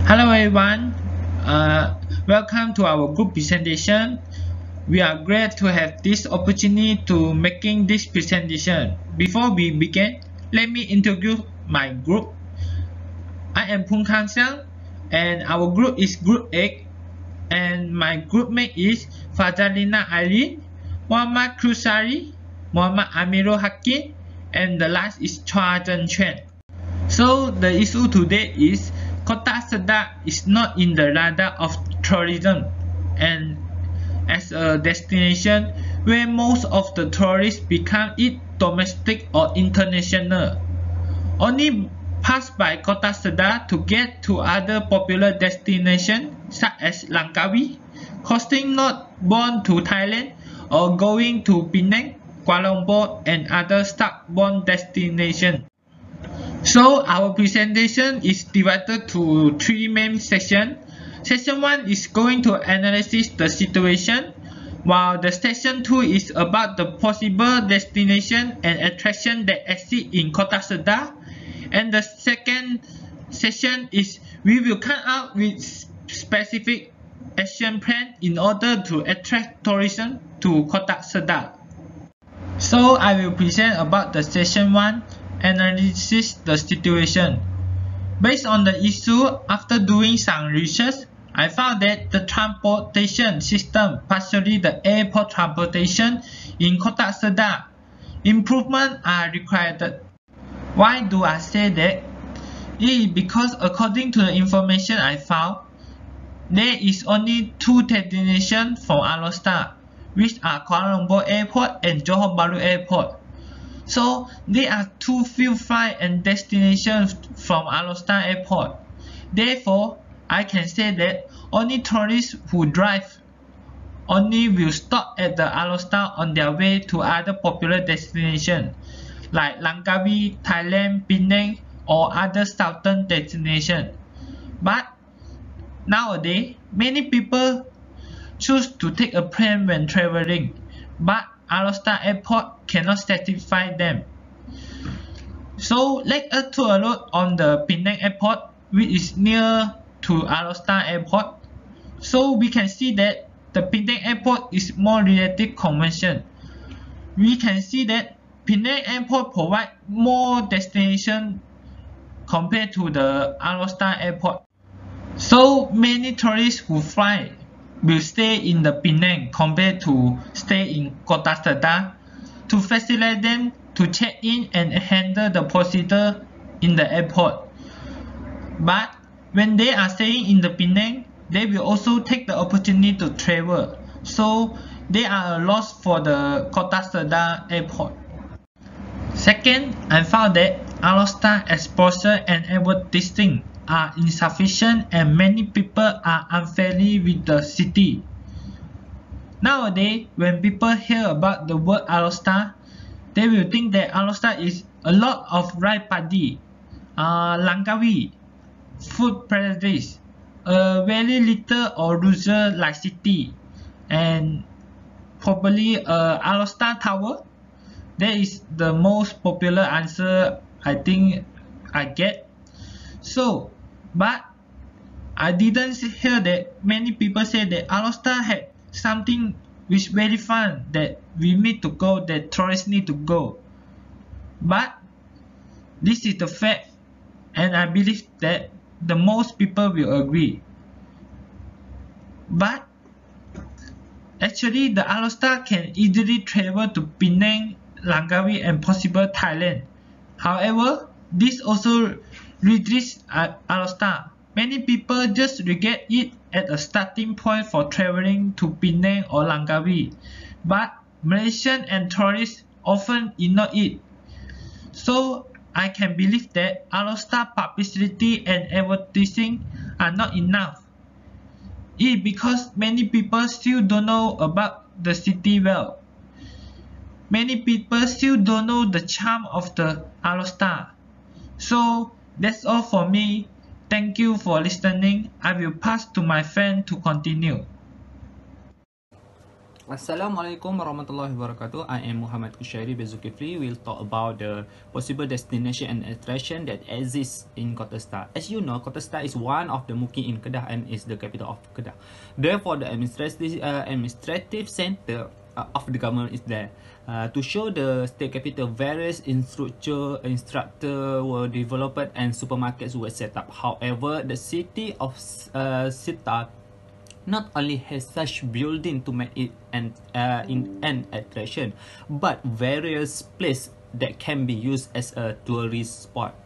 Hello everyone, welcome to our group presentation. We are glad to have this opportunity to making this presentation. Before we begin, let me introduce my group. I am PHOON and our group is Group 8 and my group mate is FAZALINA ALIN, Muhammad QUSYAIRI, Muhammad AMIRUL HAKIM, and the last is Chua Zheng. So the issue today is Kota Sedap is not in the radar of tourism and as a destination where most of the tourists become it domestic or international. Only pass by Kota Sedap to get to other popular destinations such as Langkawi, costing not born to Thailand or going to Penang, Kuala Lumpur and other start-born destinations. So our presentation is divided to three main sections. Section 1 is going to analyze the situation, while the section 2 is about the possible destination and attraction that exist in Kota Sedap, and the second section is we will come up with specific action plan in order to attract tourism to Kota Sedap. So I will present about the section 1. Analysis the situation. Based on the issue, after doing some research, I found that the transportation system, particularly the airport transportation in Kota Sedap, improvements are required. Why do I say that? It is because according to the information I found, there is only two destinations from Alostar, which are Kuala Lumpur Airport and Johor Bahru Airport. So there are too few flights and destinations from Alostar Airport. Therefore, I can say that only tourists who drive only will stop at the Alostar on their way to other popular destinations like Langkawi, Thailand, Penang or other southern destinations. But nowadays, many people choose to take a plane when traveling, but Alostar Airport cannot satisfy them. So let us take a look on the Penang Airport, which is near to Alostar Airport. So we can see that the Penang Airport is more relative convention. We can see that Penang Airport provides more destinations compared to the Alostar Airport. So many tourists who fly will stay in the Penang compared to stay in Kota Sedap to facilitate them to check in and handle the procedure in the airport. But when they are staying in the Penang, they will also take the opportunity to travel. So they are a loss for the Kota Sedap airport. Second, I found that Alostar exposure and advertising are insufficient and many people are unfamiliar with the city. Nowadays, when people hear about the word Alostar, they will think that Alostar is a lot of ride party, Langkawi, food paradise, very little or rural like city, and probably Alostar Tower. That is the most popular answer I think I get. So, but I didn't hear that many people say that Alostar had something which very fun that we need to go, that tourists need to go. But this is the fact, and I believe that the most people will agree. But actually, the Alostar can easily travel to Penang, Langkawi, and possible Thailand. However, this also reaches Alostar. Many people just regard it at a starting point for traveling to Penang or Langkawi, but Malaysians and tourists often ignore it. So I can believe that Alostar publicity and advertising are not enough. It is because many people still don't know about the city well. Many people still don't know the charm of the Alostar. So that's all for me. Thank you for listening. I will pass to my friend to continue. Assalamualaikum warahmatullahi wabarakatuh. I am Muhammad QUSYAIRI by ZULKIFLI. We'll talk about the possible destination and attraction that exists in Kota Star. As you know, Kota Star is one of the mukim in Kedah and is the capital of Kedah. Therefore, the administrative center of the government is there. To show the state capital, various infrastructure were developed and supermarkets were set up. However, the city of Sita not only has such building to make it an attraction, but various places that can be used as a tourist spot.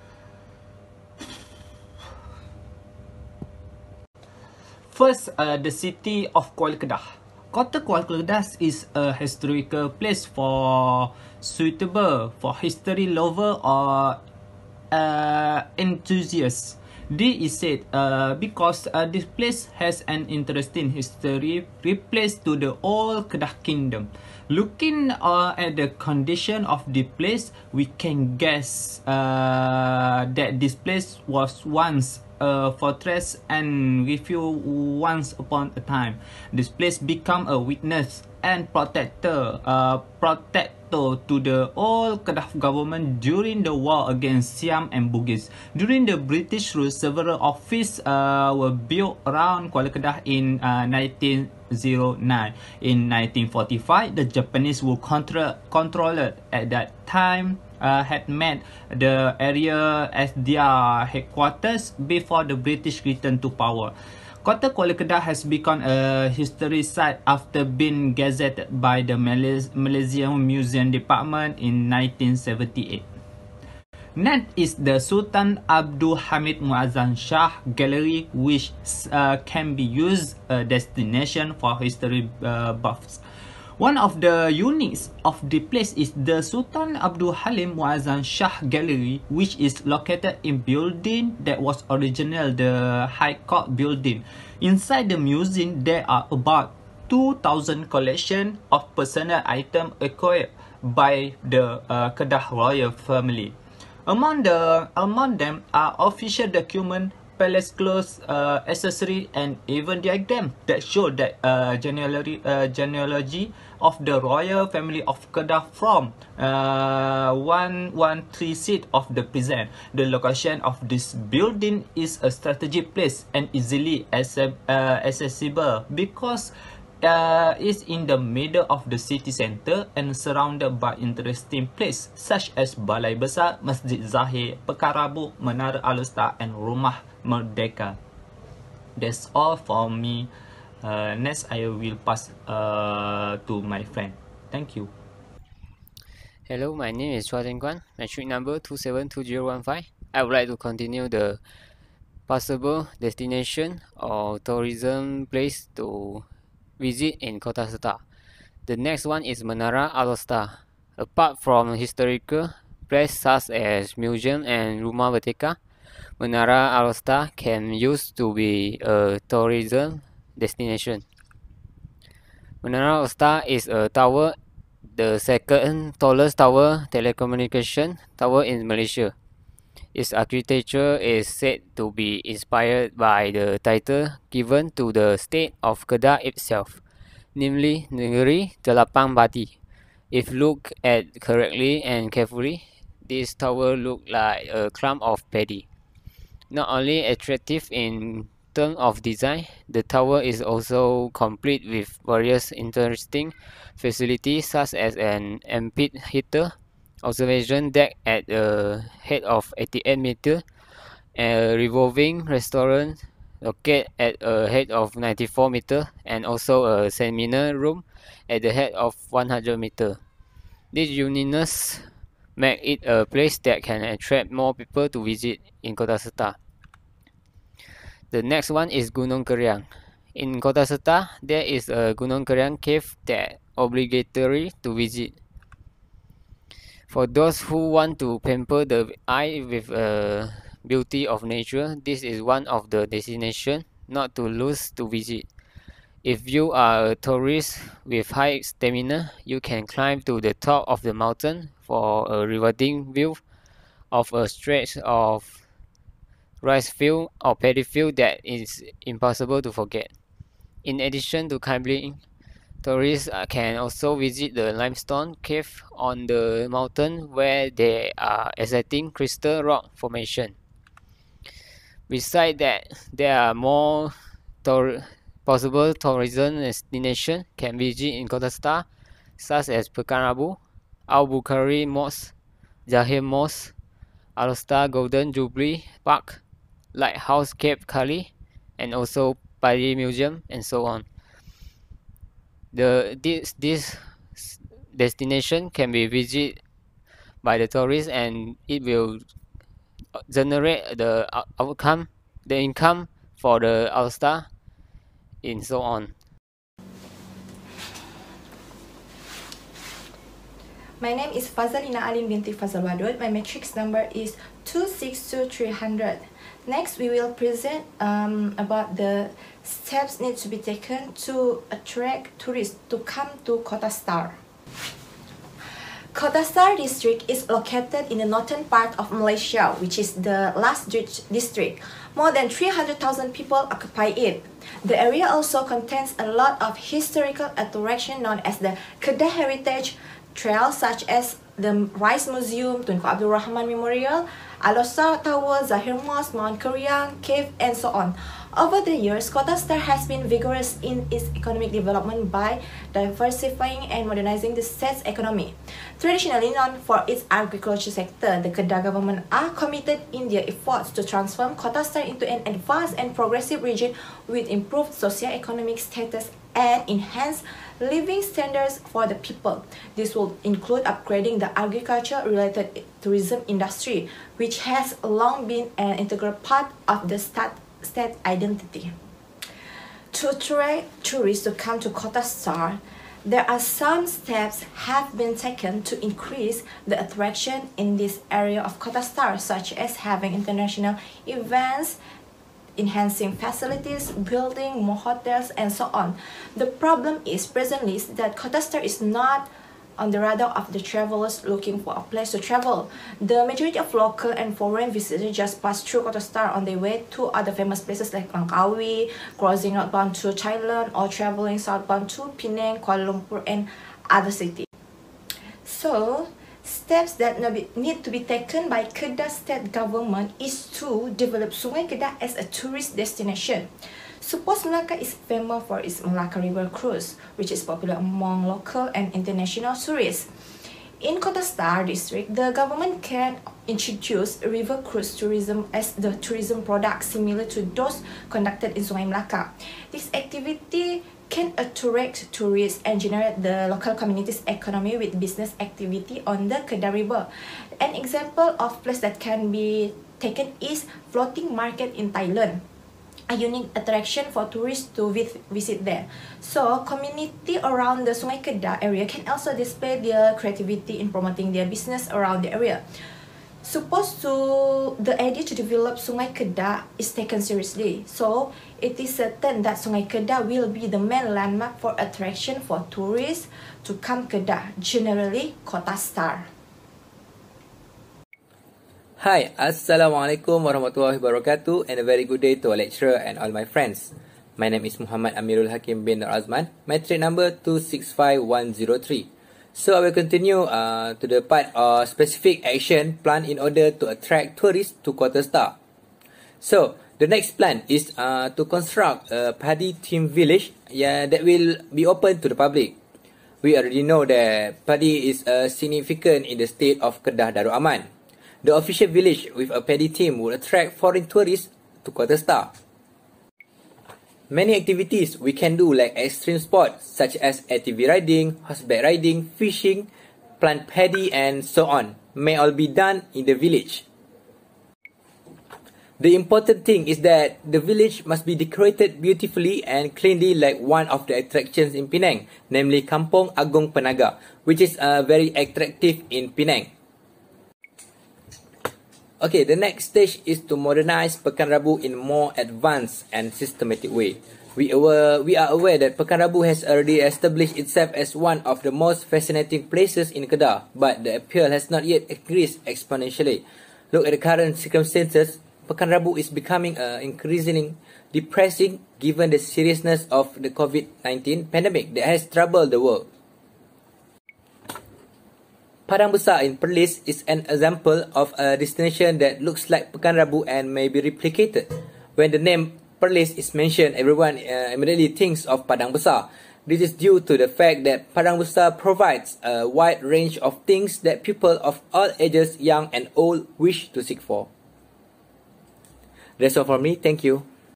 First, the city of Kuala Kedah. Kota Kuala Kedah is a historical place suitable for history lover or enthusiasts. This is said because this place has an interesting history replaced to the old Kedah Kingdom. Looking at the condition of the place, we can guess that this place was once a fortress and refuge once upon a time. This place become a witness and protector to the old Kedah government during the war against Siam and Bugis. During the British rule, several offices were built around Kuala Kedah in 1909. In 1945, the Japanese were controlled at that time had made the area as their headquarters before the British returned to power. Kota Kuala Kedah has become a history site after being gazetted by the Malaysian Museum Department in 1978. Next is the Sultan Abdul Hamid Muazzam Shah Gallery, which can be used a destination for history buffs. One of the uniques of the place is the Sultan Abdul Halim Muazzam Shah Gallery, which is located in building that was original the High Court building. Inside the museum, there are about 2,000 collection of personal items acquired by the Kedah royal family. Among them are official documents, palace clothes, accessories, and even diagrams that show that genealogy of the royal family of Kedah from 113 seat of the present. The location of this building is a strategic place and easily accessible because is in the middle of the city center and surrounded by interesting places such as Balai Besar, Masjid Zahir, Pekarabu, Menara Al-Star, and Rumah Merdeka. That's all for me. Next, I will pass to my friend. Thank you. Hello, my name is Chua Quan, metric number 272015. I would like to continue the possible destination or tourism place to visit in Kota Star. The next one is Menara Al-Star. Apart from historical places such as museum and Rumah Merdeka, Menara Al-Star can used to be a tourism destination. Menara Al-Star is a tower, the second tallest tower telecommunication tower in Malaysia. Its architecture is said to be inspired by the title given to the state of Kedah itself, namely Negeri Telapang Bati. If looked at correctly and carefully, this tower looks like a clump of paddy. Not only attractive in terms of design, the tower is also complete with various interesting facilities such as an amphitheater, observation deck at a height of 88 meters, a revolving restaurant located at a height of 94 meters, and also a seminar room at the height of 100 meters. This uniqueness make it a place that can attract more people to visit in Kota Star. The next one is Gunung Keriang. In Kota Star, there is a Gunung Keriang cave that obligatory to visit. For those who want to pamper the eye with a beauty of nature, this is one of the destinations not to lose to visit. If you are a tourist with high stamina, you can climb to the top of the mountain for a rewarding view of a stretch of rice field or paddy field that is impossible to forget. In addition to climbing, Tourists can also visit the limestone cave on the mountain where they are exciting crystal rock formation. Besides that, there are more possible tourism destinations can visit in Kota Star, such as Pekan Rabu, Al-Bukhari Mosque, Zahir Mosque, Al-Star Golden Jubilee Park, Lighthouse Cape Kali, and also Padi Museum, and so on. This destination can be visited by the tourists, and it will generate the income for the Al-Star, and so on. My name is FAZALINA ALIN binti FAZAL WADOOD. My matrix number is 262300. Next, we will present about the steps need to be taken to attract tourists to come to Kota Star. Kota Star district is located in the northern part of Malaysia, which is the last district. More than 300,000 people occupy it. The area also contains a lot of historical attractions known as the Kedah Heritage Trail, such as the Rice Museum, Tunku Abdul Rahman Memorial, Al-Star Tower, Zahir Mosque, Mount Karyang, Cave, and so on. Over the years, Kota Star has been vigorous in its economic development by diversifying and modernizing the state's economy. Traditionally known for its agriculture sector, the Kedah government are committed in their efforts to transform Kota Star into an advanced and progressive region with improved socio-economic status and enhanced living standards for the people. This will include upgrading the agriculture-related tourism industry, which has long been an integral part of the state identity. To attract tourists to come to Kota Star, there are some steps have been taken to increase the attraction in this area of Kota Star, such as having international events, enhancing facilities, building more hotels, and so on. The problem is presently that Kota Star is not on the radar of the travelers looking for a place to travel. The majority of local and foreign visitors just pass through Kota Star on their way to other famous places like Langkawi, crossing northbound to Thailand, or traveling southbound to Penang, Kuala Lumpur, and other cities. So, steps that need to be taken by Kedah state government is to develop Sungai Kedah as a tourist destination. Suppose Melaka is famous for its Melaka River Cruise, which is popular among local and international tourists. In Kota Star district, the government can introduce river cruise tourism as the tourism product similar to those conducted in Sungai Melaka. This activity can attract tourists and generate the local community's economy with business activity on the Kedah River. An example of place that can be taken is floating market in Thailand, a unique attraction for tourists to visit there. So, community around the Sungai Kedah area can also display their creativity in promoting their business around the area. Supposed to the idea to develop Sungai Kedah is taken seriously, so it is certain that Sungai Kedah will be the main landmark for attraction for tourists to come Kedah, generally Kota Star. Hi, Assalamualaikum warahmatullahi wabarakatuh, and a very good day to our lecturer and all my friends. My name is Muhammad AMIRUL Hakim bin AZMAN, matric number 265103. So I will continue to the part of specific action plan in order to attract tourists to Kota Star. So the next plan is to construct a paddy theme village that will be open to the public. We already know that paddy is significant in the state of Kedah Darul Aman. The official village with a paddy theme will attract foreign tourists to Kota Star. Many activities we can do like extreme sports such as ATV riding, horseback riding, fishing, plant paddy, and so on may all be done in the village. The important thing is that the village must be decorated beautifully and cleanly like one of the attractions in Penang, namely Kampung Agong Penaga, which is very attractive in Penang. Okay, the next stage is to modernize Pekan Rabu in more advanced and systematic way. We are aware that Pekan Rabu has already established itself as one of the most fascinating places in Kedah, but the appeal has not yet increased exponentially. Look at the current circumstances. Pekan Rabu is becoming increasingly depressing given the seriousness of the COVID-19 pandemic that has troubled the world. Padang Besar in Perlis is an example of a destination that looks like Pekan Rabu and may be replicated. When the name Perlis is mentioned, everyone immediately thinks of Padang Besar. This is due to the fact that Padang Besar provides a wide range of things that people of all ages, young and old, wish to seek for. That's all for me. Thank you.